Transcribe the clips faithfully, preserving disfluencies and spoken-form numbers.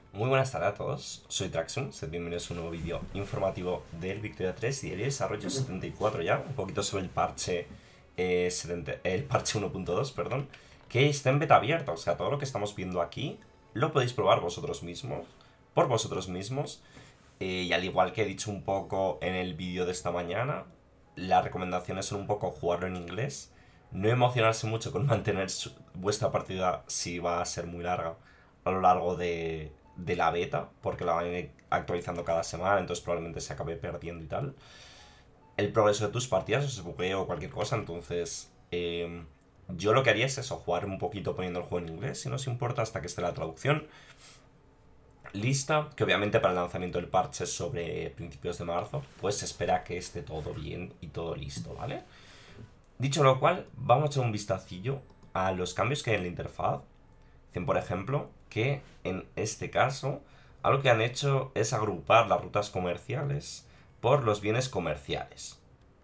Muy buenas tardes a todos, soy Traxxum, sed bienvenidos a un nuevo vídeo informativo del Victoria tres y el desarrollo setenta y cuatro ya, un poquito sobre el parche eh, setenta, el parche uno punto dos, perdón, que está en beta abierta, o sea, todo lo que estamos viendo aquí lo podéis probar vosotros mismos, por vosotros mismos, eh, y al igual que he dicho un poco en el vídeo de esta mañana, las recomendaciones son un poco jugarlo en inglés, no emocionarse mucho con mantener su- vuestra partida si va a ser muy larga a lo largo de, de la beta, porque la van a ir actualizando cada semana, entonces probablemente se acabe perdiendo y tal. El progreso de tus partidas o se buguee o cualquier cosa, entonces eh, yo lo que haría es eso, jugar un poquito poniendo el juego en inglés, si no os importa, hasta que esté la traducción lista, que obviamente para el lanzamiento del parche es sobre principios de marzo, pues se espera que esté todo bien y todo listo, ¿vale? Dicho lo cual, vamos a echar un vistacillo a los cambios que hay en la interfaz. Dicen, por ejemplo, que en este caso, algo que han hecho es agrupar las rutas comerciales por los bienes comerciales.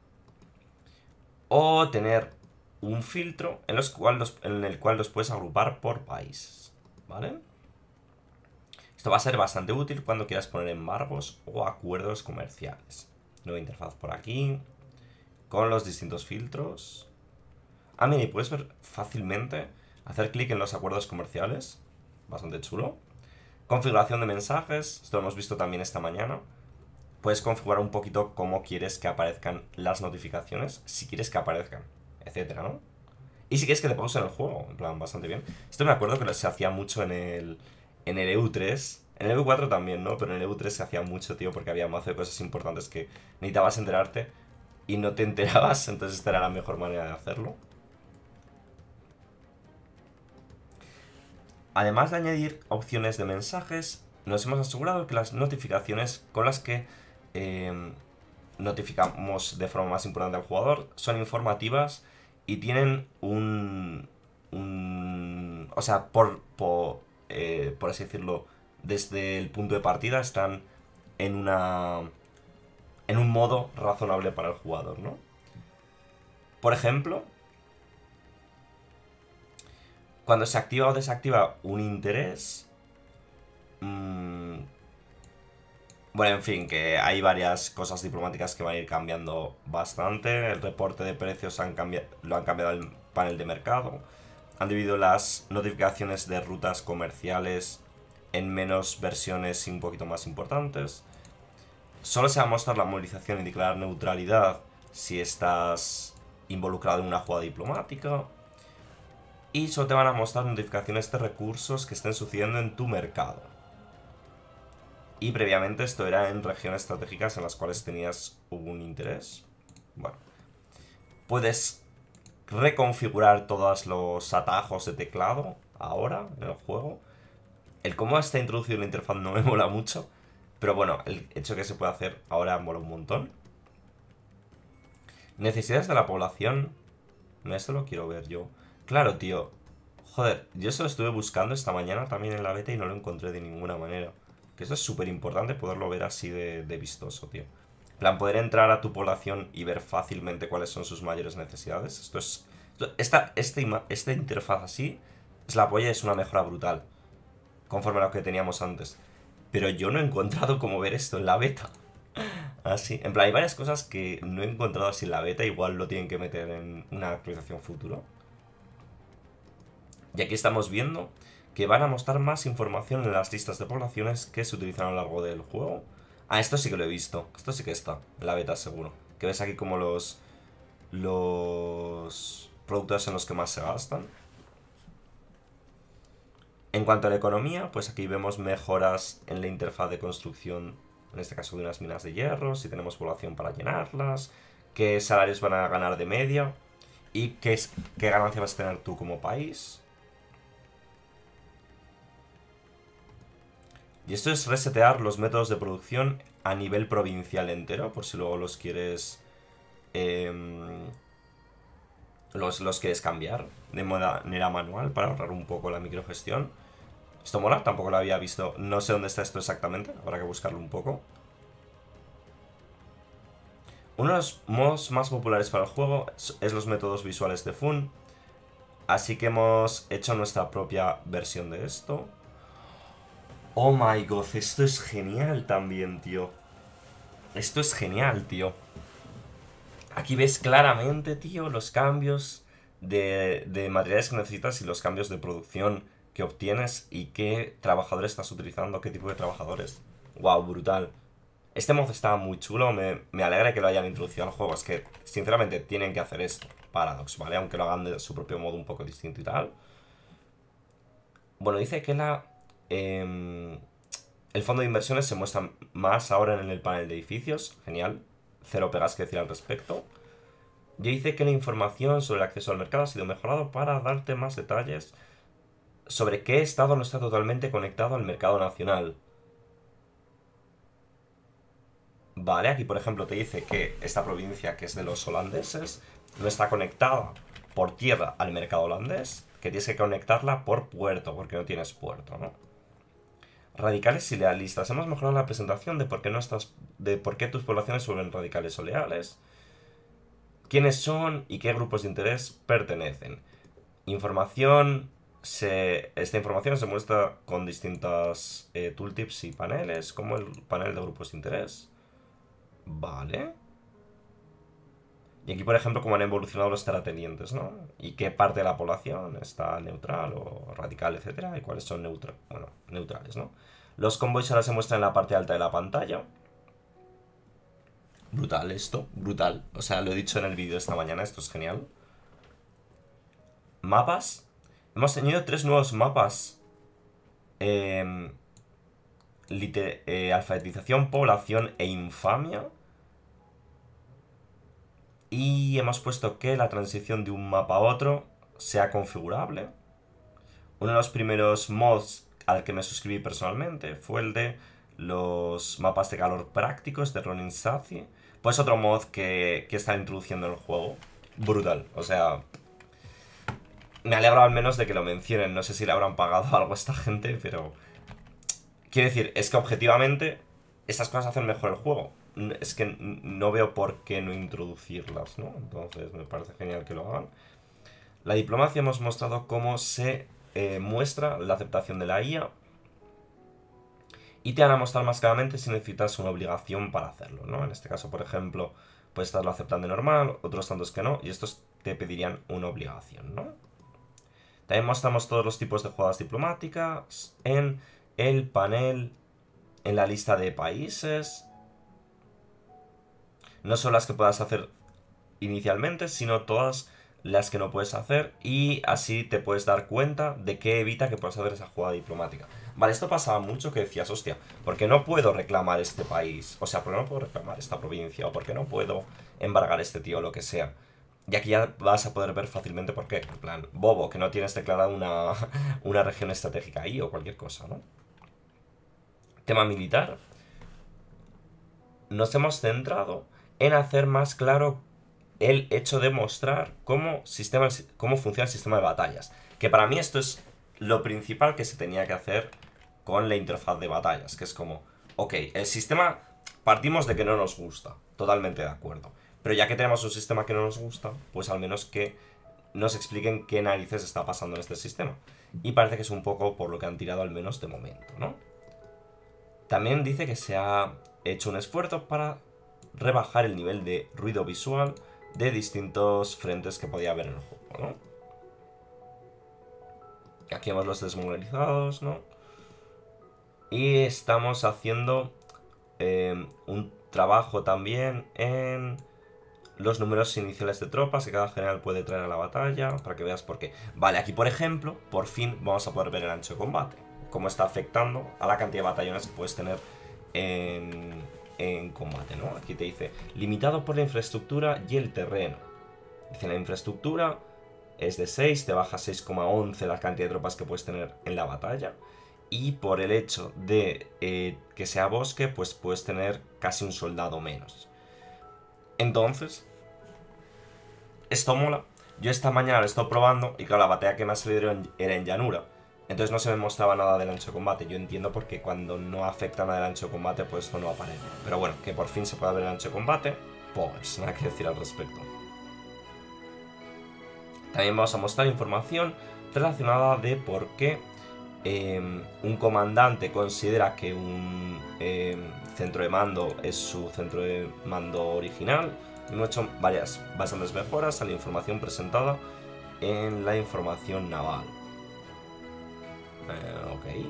O tener un filtro en, los cual los, en el cual los puedes agrupar por países. ¿Vale? Esto va a ser bastante útil cuando quieras poner embargos o acuerdos comerciales. Nueva interfaz por aquí, con los distintos filtros. Ah, mira, y puedes ver fácilmente hacer clic en los acuerdos comerciales. Bastante chulo. Configuración de mensajes, esto lo hemos visto también esta mañana. Puedes configurar un poquito cómo quieres que aparezcan las notificaciones, si quieres que aparezcan, etcétera, ¿no? Y si quieres que te pausen el juego, en plan, bastante bien. Esto me acuerdo que se hacía mucho en el, en el E U tres. En el E U cuatro también, ¿no? Pero en el E U tres se hacía mucho, tío, porque había mazo de cosas importantes que necesitabas enterarte y no te enterabas, entonces esta era la mejor manera de hacerlo. Además de añadir opciones de mensajes, nos hemos asegurado que las notificaciones con las que eh, notificamos de forma más importante al jugador son informativas y tienen un... un o sea, por, por, eh, por así decirlo, desde el punto de partida están en una... en un modo razonable para el jugador, ¿no? Por ejemplo, cuando se activa o desactiva un interés, mmm, bueno, en fin, que hay varias cosas diplomáticas que van a ir cambiando bastante. El reporte de precios han lo han cambiado al panel de mercado. Han dividido las notificaciones de rutas comerciales en menos versiones y un poquito más importantes. Solo se va a mostrar la movilización y declarar neutralidad si estás involucrado en una jugada diplomática. Y solo te van a mostrar notificaciones de recursos que estén sucediendo en tu mercado. Y previamente esto era en regiones estratégicas en las cuales tenías un interés. Bueno, puedes reconfigurar todos los atajos de teclado ahora en el juego. El cómo está introducido en la interfaz no me mola mucho, pero bueno, el hecho que se puede hacer ahora mola un montón. Necesidades de la población. Esto lo quiero ver yo. Claro, tío. Joder, yo eso lo estuve buscando esta mañana también en la beta y no lo encontré de ninguna manera. Que esto es súper importante poderlo ver así de, de vistoso, tío. En plan, poder entrar a tu población y ver fácilmente cuáles son sus mayores necesidades. Esto es... esto- esta, este ima- esta interfaz así es la polla, es una mejora brutal. Conforme a lo que teníamos antes. Pero yo no he encontrado cómo ver esto en la beta. Así. En plan, hay varias cosas que no he encontrado así en la beta. Igual lo tienen que meter en una actualización futuro. Y aquí estamos viendo que van a mostrar más información en las listas de poblaciones que se utilizan a lo largo del juego. Ah, esto sí que lo he visto. Esto sí que está en la beta seguro. Que ves aquí como los... Los productos en los que más se gastan. En cuanto a la economía, pues aquí vemos mejoras en la interfaz de construcción, en este caso de unas minas de hierro, si tenemos población para llenarlas, qué salarios van a ganar de media y qué, es, qué ganancia vas a tener tú como país. Y esto es resetear los métodos de producción a nivel provincial entero, por si luego los quieres... Eh, los, los quieres cambiar de manera manual para ahorrar un poco la microgestión. Esto mola, tampoco lo había visto. No sé dónde está esto exactamente, habrá que buscarlo un poco. Uno de los modos más populares para el juego es los métodos visuales de Fun. Así que hemos hecho nuestra propia versión de esto. Oh my god, esto es genial también, tío. Esto es genial, tío. Aquí ves claramente, tío, los cambios de, de materiales que necesitas y los cambios de producción que obtienes y qué trabajadores estás utilizando, qué tipo de trabajadores. Wow, brutal. Este mod está muy chulo, me, me alegra que lo hayan introducido al juego. Es que, sinceramente, tienen que hacer esto, Paradox, ¿vale? Aunque lo hagan de su propio modo un poco distinto y tal. Bueno, dice que la... Eh, el fondo de inversiones se muestra más ahora en el panel de edificios. Genial. Cero pegas que decir al respecto. Y dice que la información sobre el acceso al mercado ha sido mejorado para darte más detalles sobre qué estado no está totalmente conectado al mercado nacional. Vale, aquí por ejemplo te dice que esta provincia, que es de los holandeses, no está conectada por tierra al mercado holandés, que tienes que conectarla por puerto, porque no tienes puerto, ¿no? Radicales y lealistas. Hemos mejorado la presentación de por qué no estás, de por qué tus poblaciones suelen radicales o leales, quiénes son y qué grupos de interés pertenecen. Información. Se, esta información se muestra con distintas eh, tooltips y paneles, como el panel de grupos de interés. Vale. Y aquí, por ejemplo, cómo han evolucionado los terratenientes, ¿no? Y qué parte de la población está neutral o radical, etcétera. Y cuáles son neutra bueno, neutrales, ¿no? Los convoys ahora se muestran en la parte alta de la pantalla. Brutal esto, brutal. O sea, lo he dicho en el vídeo esta mañana, esto es genial. Mapas. Hemos tenido tres nuevos mapas. Eh, eh, alfabetización, población e infamia. Y hemos puesto que la transición de un mapa a otro sea configurable. Uno de los primeros mods al que me suscribí personalmente fue el de los mapas de calor prácticos de Ronin Sazi. Pues otro mod que, que está introduciendo en el juego. Brutal, o sea... Me alegro al menos de que lo mencionen. No sé si le habrán pagado algo a esta gente, pero... Quiero decir, es que objetivamente estas cosas hacen mejor el juego. Es que no veo por qué no introducirlas, ¿no? Entonces me parece genial que lo hagan. La diplomacia hemos mostrado cómo se eh, muestra la aceptación de la I A. Y te van a mostrar más claramente si necesitas una obligación para hacerlo, ¿no? En este caso, por ejemplo, puedes estarlo aceptando normal, otros tantos que no, y estos te pedirían una obligación, ¿no? También mostramos todos los tipos de jugadas diplomáticas en el panel, en la lista de países. No son las que puedas hacer inicialmente, sino todas las que no puedes hacer, y así te puedes dar cuenta de qué evita que puedas hacer esa jugada diplomática. Vale, esto pasaba mucho que decías, hostia, ¿por qué no puedo reclamar este país? O sea, ¿por qué no puedo reclamar esta provincia? ¿O por qué no puedo embargar este tío o lo que sea? Y aquí ya vas a poder ver fácilmente por qué. En plan, bobo, que no tienes declarada una, una región estratégica ahí o cualquier cosa, ¿no? Tema militar. Nos hemos centrado en hacer más claro el hecho de mostrar cómo, sistema, cómo funciona el sistema de batallas. Que para mí esto es lo principal que se tenía que hacer con la interfaz de batallas. Que es como, ok, el sistema partimos de que no nos gusta. Totalmente de acuerdo. Pero ya que tenemos un sistema que no nos gusta, pues al menos que nos expliquen qué narices está pasando en este sistema. Y parece que es un poco por lo que han tirado al menos de momento, ¿no? También dice que se ha hecho un esfuerzo para rebajar el nivel de ruido visual de distintos frentes que podía haber en el juego, ¿no? Aquí vemos los desmovilizados, ¿no? Y estamos haciendo eh, un trabajo también en los números iniciales de tropas que cada general puede traer a la batalla, para que veas por qué. Vale, aquí por ejemplo, por fin vamos a poder ver el ancho de combate, cómo está afectando a la cantidad de batallones que puedes tener en, en combate, ¿no? Aquí te dice, limitado por la infraestructura y el terreno. Dice, la infraestructura es de seis, te baja seis coma once la cantidad de tropas que puedes tener en la batalla. Y por el hecho de eh, que sea bosque, pues puedes tener casi un soldado menos. Entonces, esto mola. Yo esta mañana lo he estado probando y claro, la batalla que me ha salido era en llanura. Entonces no se me mostraba nada del ancho de combate. Yo entiendo porque cuando no afecta nada del ancho de combate, pues esto no aparece. Pero bueno, que por fin se pueda ver el ancho de combate, pues nada que decir al respecto. También vamos a mostrar información relacionada de por qué eh, un comandante considera que un eh, centro de mando es su centro de mando original. Hemos hecho varias, bastantes mejoras a la información presentada en la información naval. Eh, ok.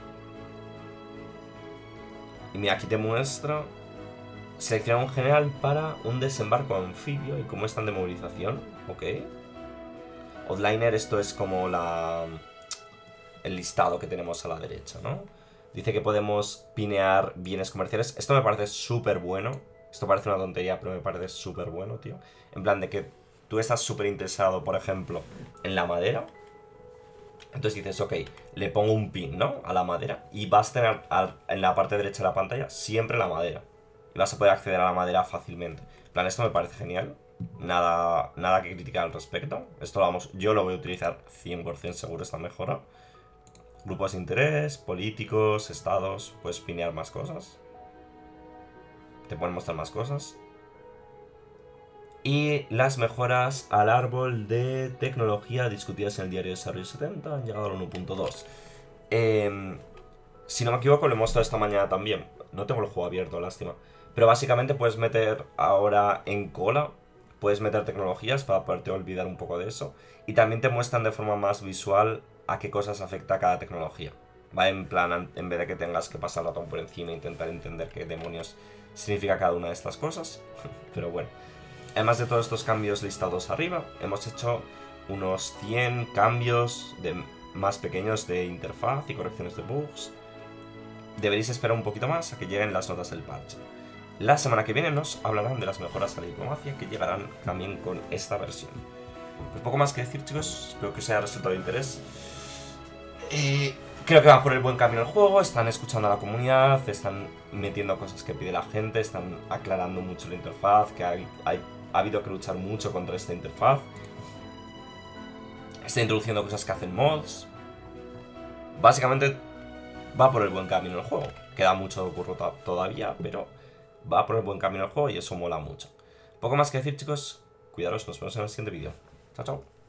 Y mira, aquí te muestra. Selecciona un general para un desembarco anfibio y cómo están de movilización. Ok. Outliner, esto es como la... el listado que tenemos a la derecha, ¿no? Dice que podemos pinear bienes comerciales. Esto me parece súper bueno. Esto parece una tontería, pero me parece súper bueno, tío. En plan de que tú estás súper interesado, por ejemplo, en la madera. Entonces dices, ok, le pongo un pin, ¿no? A la madera. Y vas a tener al, en la parte derecha de la pantalla siempre la madera. Y vas a poder acceder a la madera fácilmente. En plan, esto me parece genial. Nada, nada que criticar al respecto. Esto lo vamos, yo lo voy a utilizar cien por cien seguro esta mejora. Grupos de interés, políticos, estados. Puedes pinear más cosas. Te pueden mostrar más cosas. Y las mejoras al árbol de tecnología discutidas en el diario de Desarrollo setenta han llegado al uno punto dos. Eh, si no me equivoco, lo he mostrado esta mañana también. No tengo el juego abierto, lástima. Pero básicamente puedes meter ahora en cola, puedes meter tecnologías para poderte olvidar un poco de eso. Y también te muestran de forma más visual a qué cosas afecta cada tecnología. Va en plan, en vez de que tengas que pasar el ratón por encima e intentar entender qué demonios significa cada una de estas cosas. Pero bueno. Además de todos estos cambios listados arriba, hemos hecho unos cien cambios de, más pequeños de interfaz y correcciones de bugs. Deberéis esperar un poquito más a que lleguen las notas del parche. La semana que viene nos hablarán de las mejoras a la diplomacia que llegarán también con esta versión. Pues poco más que decir, chicos. Espero que os haya resultado de interés. Eh, creo que va por el buen camino el juego. Están escuchando a la comunidad, están metiendo cosas que pide la gente, están aclarando mucho la interfaz, que hay, hay, ha habido que luchar mucho contra esta interfaz. Está introduciendo cosas que hacen mods. Básicamente va por el buen camino el juego. Queda mucho curro todavía, pero va por el buen camino el juego y eso mola mucho. Poco más que decir, chicos. Cuidaros, nos vemos en el siguiente vídeo. Chao, chao.